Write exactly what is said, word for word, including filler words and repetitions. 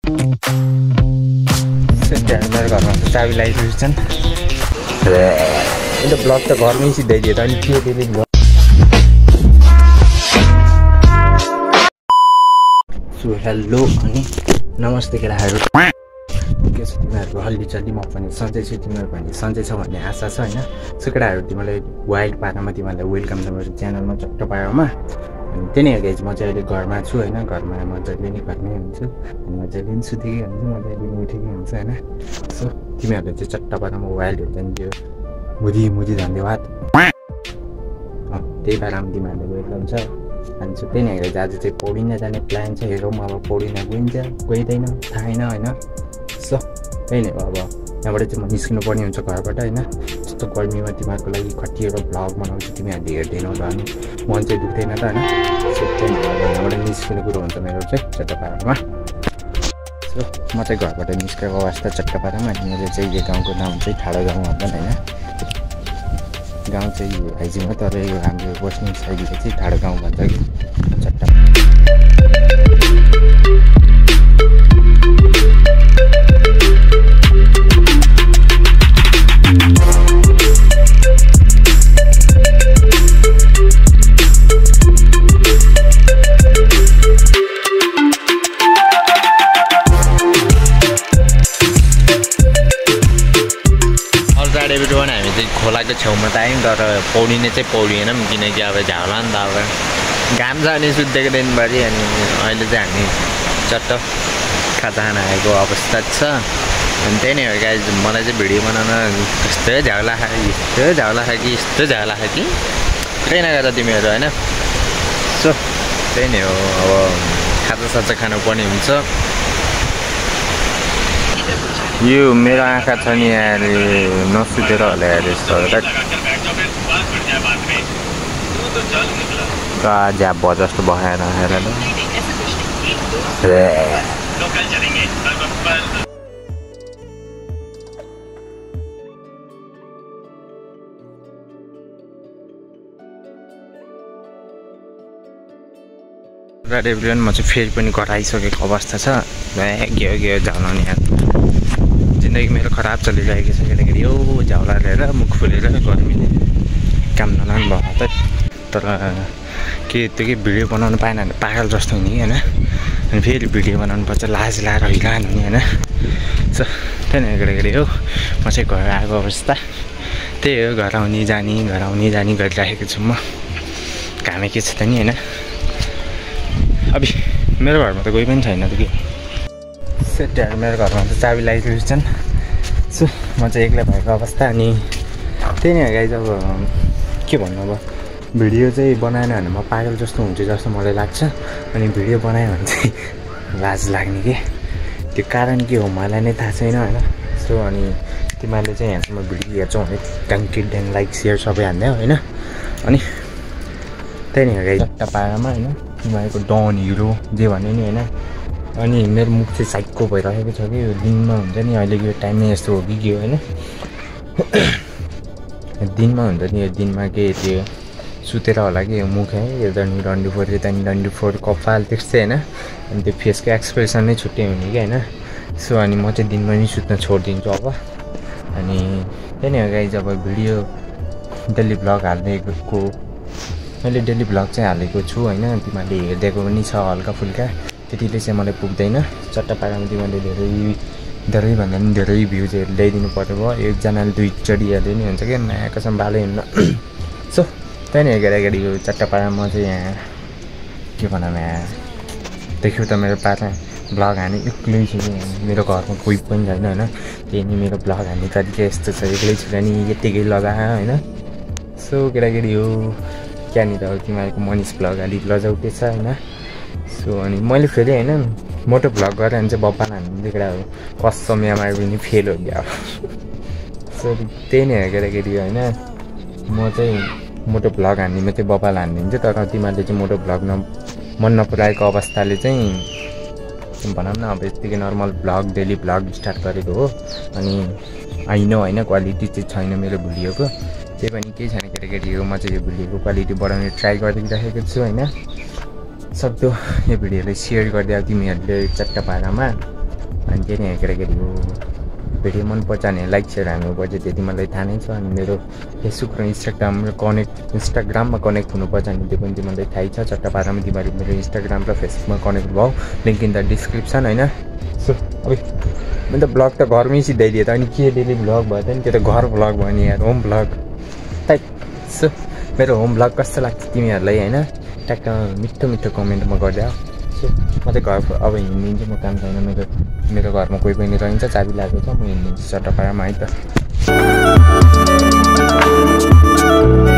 मेरो घरमा त चाबी लगाइसकेको छन्। अन्त ब्लग त घरमै सिधाइदियो त अनि के डेली ब्लग। सो हेलो अनि नमस्ते केटाहरू, के छ तिमीहरूको हल्लीचल्ली? म पनि सधैँ छु, तिमीहरू पनि सधैँ छ भन्ने आशा छ होइन। सो केटाहरू, तिमीलाई वाइल्ड पारामा तिमीहरूलाई वेलकम छ मेरो च्यानलमा चट्ट पारामा। अनि त्यही नै हो गाइज, म चाहिँ अहिले घरमा छु होइन। घरमा मजाले नै घरमै हुन्छु अनि मजाले पनि सुतेकै हुन्छु, मजाले पनि उठेकै हुन्छ होइन। सो तिमीहरूले चाहिँ चट्ट पारामा वाइल्ड हुन्छ नि, त्यो मुदी मुदी धन्यवाद। त्यही पारामा तिमीहरूले वेलकम छ। अनि सो त्यही नै हो गाइज, आज चाहिँ पौडिन जाने प्लान छ। हेरौँ अब पौडिन गइन्छ गइँदैन थाहा छैन होइन। सो त्यही नै हो, अब यहाँबाट चाहिँ म निस्किनु पर्ने हुन्छ घरबाट होइन। यस्तो गर्मीमा तिमीहरूको लागि खटिएर भ्लग बनाउँछु, तिमीहरूले हेर्दैनौ त अनि मन चाहिँ दुख्दैन त होइन। सो त्यही नै अब यहाँबाट निस्किने कुरो हुन्छ मेरो चाहिँ चट्टपारामा। सो म चाहिँ घरबाट निस्केको अवस्था चट्टपारामा। अनि मेरो चाहिँ यो गाउँको नाम चाहिँ ठाडो गाउँ भन्छन् होइन। गाउँ चाहिँ हाइजिङमा, तर यो हाम्रो बस्ने शैलीले चाहिँ ठाडो गाउँ भन्छ कि चट्टा। एभ्रिवान हामी चाहिँ खोलाको छेउमा त आयौँ, तर पौडिने चाहिँ पौडिएनौँ किनकि अब झ्याउला नि त अब घाम छ अनि सुत्देखि दिनभरि। अनि अहिले चाहिँ हामी चट्ट खाजा खान आएको अवस्था छ। अनि त्यही नै हो गाइज, मलाई चाहिँ भिडियो बनाउन यस्तो झ्याउला खायो यस्तो झ्याउला खायो कि यस्तो झ्याउला खायो कि केही नगर्दा तिमीहरू होइन। सो त्यही नै हो, अब खाजा साजा खानुपर्ने हुन्छ। यो मेरो आँखा छ नि यार, नसुतेर होला यार यस्तो झ्याप भयो जस्तो भएर आएर ल। एभ्रिवान, म चाहिँ फेरि पनि घर आइसकेको अवस्था छ। के हो के हो झ्याउलाउने यार, जिन्दगी मेरो खराब चलिरहेको छ किनकि यो झ्याउला लिएर मुख फुलेर गर्मीले काम नलानु भयो त। तर के त्यो के भिडियो बनाउनु पाएन भने पागल जस्तो हुने होइन। अनि फेरि भिडियो बनाउनु पर्छ, लाज लाएर हिँडान हुने होइन। सो त्यही नै केटाकेटी हो, म चाहिँ घर आएको अवस्था त्यही हो। घर आउने जाने घर आउने जाने गरिराखेको छु म। घामै के छ त नि होइन। अब मेरो घरमा त कोही पनि छैन त कि सेटहरू, मेरो घरमा त चाबी लगाइसकेको छन्। सो म चाहिँ एक्लै भएको अवस्था। अनि त्यही नै हो गाइज, अब के भन्नु, अब भिडियो चाहिँ बनाएन भने म पागल जस्तो हुन्छु जस्तो मलाई लाग्छ। अनि भिडियो बनायो भने चाहिँ लाज लाग्ने के, त्यो कारण के हो मलाई नै थाहा छैन होइन। सो अनि तिमीहरूले चाहिँ यहाँसम्म भिडियो हेर्छौ भने ट्याङ्की ड्याङ लाइक सेयर सबै हान्दै होइन। अनि त्यही नै हो गाइज, चट्टा पारामा होइन तिमीहरूको डन हिरो जे भने नि होइन। अनि मेरो मुख चाहिँ साइडको भइरहेको छ कि दिनमा हुन्छ नि, अहिलेको यो टाइम नै यस्तो हो कि के हो होइन। दिनमा हुन्छ नि, यो दिनमा के त्यो सुतेर होला कि यो मुख है, यो डन्डी डन्डी फोर यता नि डन्डी फोर कपाल त्यस्तै होइन। अनि त्यो फेसको एक्सप्रेसन नै छुट्टै हुने कि होइन। सो अनि म चाहिँ दिनमा नि सुत्न छोडिदिन्छु अब। अनि त्यही नै हो गाइज, अब भिडियो डेली भ्लग हालिदिएको, मैले डेली भ्लग चाहिँ हालेको छु होइन। तिमीहरूले हेरिदिएको पनि छ हल्का फुल्का, त्यतिले चाहिँ मलाई पुग्दैन। चट्टा पारामा तिमीहरूले धेरै धेरैभन्दा पनि धेरै भ्युजहरू ल्याइदिनु पर्यो भयो। एकजनाले दुईचोटि हेर्दै नि हुन्छ क्या, नयाँ कसम बालै हुन्न। सो त्यही नै केटाकेटीको चट्टा पारामा चाहिँ यहाँ के भनौँ, यहाँ देख्यो त मेरो पारा भ्लग हाने एक्लै छु कि, मेरो घरमा कोही पनि छैन होइन। त्यही नि मेरो भ्लग हान्ने तरिका यस्तो छ, एक्लै छु नि यत्तिकै लगाएँ होइन। सो केटाकेटी हो, त्यहाँनिर तिमीहरूको मनिष भ्लग अलिक लजाउटे छ होइन। सो अनि मैले फेरि होइन मोटो भ्लग गरेर भने चाहिँ बब्बा हान्ने केटा हो, कसम यहाँ पनि फेल हो क्या। सो त्यही नै हो केटाकेटी होइन। म चाहिँ मोटो भ्लग हान्नेमा चाहिँ बब्बालाई हानिदिन्छु, तर तिमीहरूले चाहिँ मोटो भ्लग न मन नपुऱ्याएको अवस्थाले चाहिँ भनौँ न अब यत्तिकै normal vlog daily vlog start गरेको हो। अनि आइनो होइन क्वालिटी चाहिँ छैन मेरो भिडियोको, त्यही पनि केही छैन केटाकेटी हो। म चाहिँ यो भिडियोको क्वालिटी बढाउने ट्राई गरिराखेको छु होइन। सक्दो यो भिडियोलाई सेयर गरिदियो तिमीहरूले चट्टा पारामा। अनि त्यही नै केटाकेटी हो भिडियो मनपर्छ भने लाइक सेयर हान्नुपर्छ त्यति मलाई थाहा नै छ अनि मेरो फेसबुक र इन्स्टाग्राम र कनेक्ट इन्स्टाग्राममा कनेक्ट हुनुपर्छ अनि त्यो पनि तिमीलाई थाहै छ चट्टा पारामा तिमीहरू मेरो इन्स्टाग्राम र फेसबुकमा कनेक्ट भयो लिङ्क इन द डिस्क्रिप्सन होइन सो अब मैले त ब्लग त घरमै सिधाइदिएँ त अनि के डेली भ्लग भयो त नि त्यो त घर भ्लग भयो नि यार होम भ्लग टाइप सो मेरो होम भ्लग कस्तो लाग्छ तिमीहरूलाई होइन ट्याक्क मिठो मिठो कमेन्टमा गरिदियो सो म चाहिँ घर अब हिँडिदिन्छु म काम छैन मेरो मेरो घरमा कोही पनि रहन्छ चाबी लागेको छ म हिँडिदिन्छु चट्टापाडामा है त